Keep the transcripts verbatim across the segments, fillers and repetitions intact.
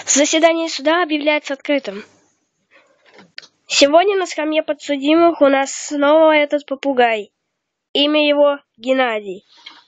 Заседание суда объявляется открытым. Сегодня на скамье подсудимых у нас снова этот попугай. Имя его Геннадий.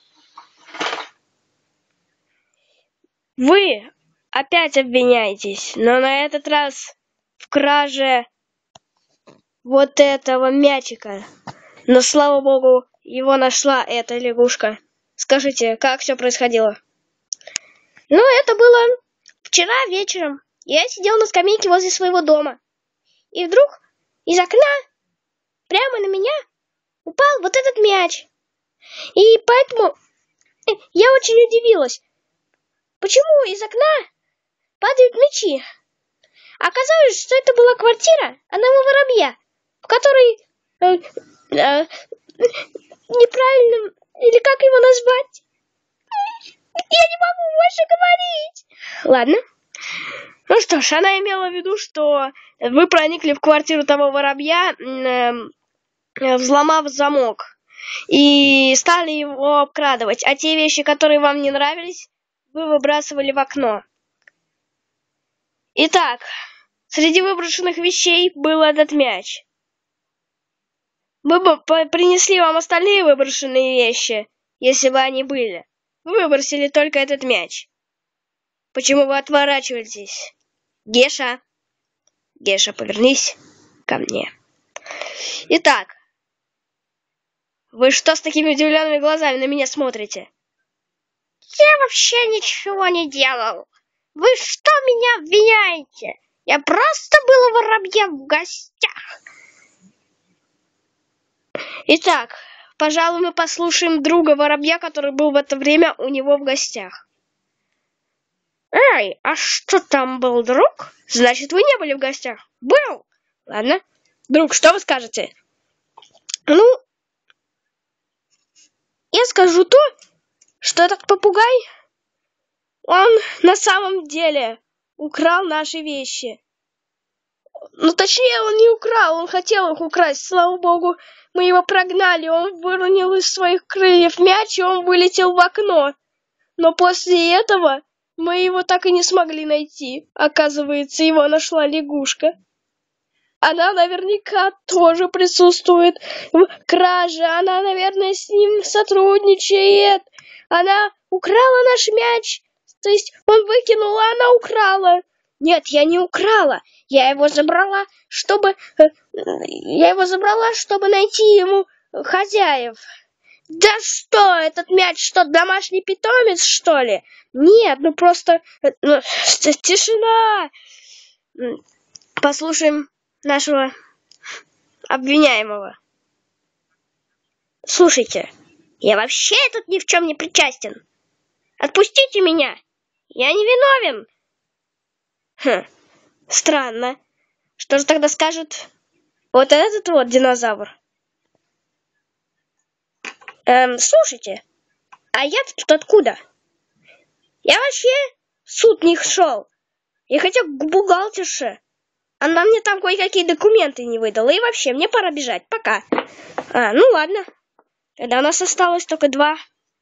Вы опять обвиняетесь, но на этот раз в краже вот этого мячика. Но, слава богу, его нашла эта лягушка. Скажите, как все происходило? Ну, это было вчера вечером. Я сидел на скамейке возле своего дома. И вдруг из окна прямо на меня упал вот этот мяч. И поэтому я очень удивилась, почему из окна падают мячи. Оказалось, что это была квартира одного воробья, в которой э, э, неправильно, или как его назвать? Я не могу больше говорить. Ладно. Ну что ж, она имела в виду, что вы проникли в квартиру того воробья, э, взломав замок, и стали его обкрадывать. А те вещи, которые вам не нравились, вы выбрасывали в окно. Итак, среди выброшенных вещей был этот мяч. Мы бы принесли вам остальные выброшенные вещи, если бы они были. Вы выбросили только этот мяч. Почему вы отворачиваетесь? Геша. Геша, повернись ко мне. Итак, вы что с такими удивленными глазами на меня смотрите? Я вообще ничего не делал. Вы что меня обвиняете? Я просто был у воробья в гостях. Итак, пожалуй, мы послушаем друга воробья, который был в это время у него в гостях. Эй, а что там был друг? Значит, вы не были в гостях. Был. Ладно. Друг, что вы скажете? Ну, я скажу то, что этот попугай, он на самом деле украл наши вещи. Ну, точнее, он не украл, он хотел их украсть. Слава богу, мы его прогнали. Он выронил из своих крыльев мяч, и он вылетел в окно. Но после этого мы его так и не смогли найти. Оказывается, его нашла лягушка. Она наверняка тоже присутствует в краже. Она, наверное, с ним сотрудничает. Она украла наш мяч. То есть он выкинул, а она украла. Нет, я не украла. Я его забрала, чтобы... Я его забрала, чтобы найти ему хозяев. Да что, этот мяч что, домашний питомец, что ли? Нет, ну просто... Ну, тишина! Послушаем нашего обвиняемого. Слушайте, я вообще тут ни в чем не причастен. Отпустите меня. Я не виновен. Хм, странно. Что же тогда скажет вот этот вот динозавр? Эм, слушайте, а я-то тут откуда? Я вообще в суд не шел. Я хотел к бухгалтерше. Она мне там кое-какие документы не выдала. И вообще, мне пора бежать. Пока. А, ну ладно. Тогда у нас осталось только два.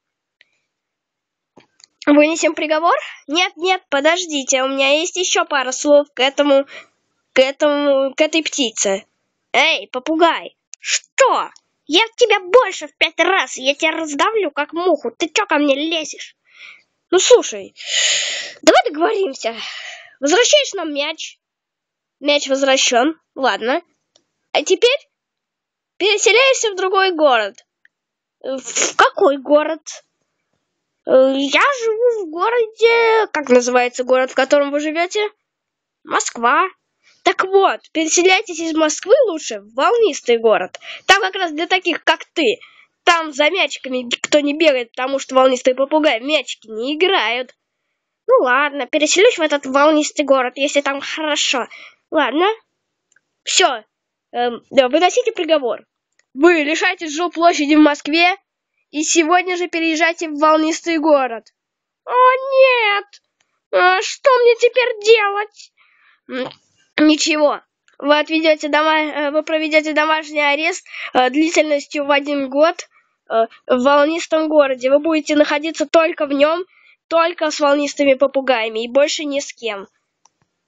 Вынесем приговор? Нет, нет, подождите. У меня есть еще пара слов к этому... К этому... К этой птице. Эй, попугай. Что? Я в тебя больше в пять раз. Я тебя раздавлю, как муху. Ты че ко мне лезешь? Ну, слушай. Давай договоримся. Возвращаешь нам мяч. Мяч возвращен. Ладно. А теперь переселяешься в другой город. В какой город? Я живу в городе... Как называется город, в котором вы живете? Москва. Так вот, переселяйтесь из Москвы лучше в волнистый город. Там как раз для таких, как ты. Там за мячиками никто не бегает, потому что волнистые попугаи в мячики не играют. Ну ладно, переселюсь в этот волнистый город, если там хорошо. Ладно. Все. Эм, да, выносите приговор. Вы лишаетесь жилплощади в Москве и сегодня же переезжайте в волнистый город. О, нет! А что мне теперь делать? Ничего. Вы отведете дома... вы проведете домашний арест э, длительностью в один год э, в волнистом городе. Вы будете находиться только в нем, только с волнистыми попугаями и больше ни с кем.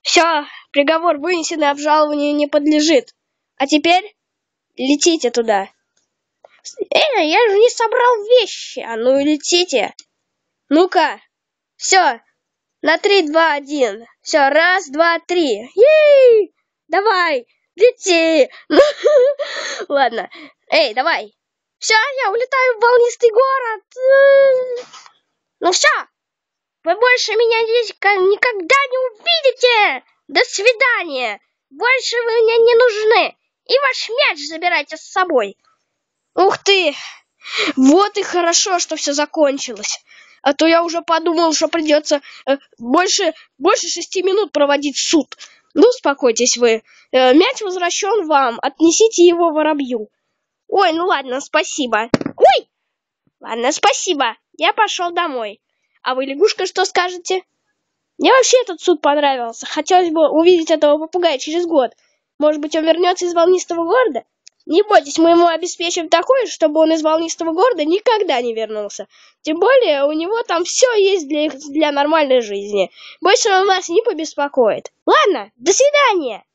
Все, приговор вынесен и обжалованию не подлежит. А теперь летите туда. Эй, я же не собрал вещи. А ну и летите. Ну-ка. Все. На три, два, один. Все, раз, два, три. Ей! Давай, лети. Ладно. Эй, давай. Все, я улетаю в волнистый город. Ну все. Вы больше меня здесь никогда не увидите. До свидания. Больше вы мне не нужны. И ваш мяч забирайте с собой. Ух ты. Вот и хорошо, что все закончилось. А то я уже подумал, что придется э, больше, больше шести минут проводить суд. Ну, успокойтесь вы. Э, мяч возвращен вам. Отнесите его воробью. Ой, ну ладно, спасибо. Ой! Ладно, спасибо. Я пошел домой. А вы, лягушка, что скажете? Мне вообще этот суд понравился. Хотелось бы увидеть этого попугая через год. Может быть, он вернется из волнистого города? Не бойтесь, мы ему обеспечим такое, чтобы он из волнистого города никогда не вернулся. Тем более, у него там все есть для, для нормальной жизни. Больше он вас не побеспокоит. Ладно, до свидания!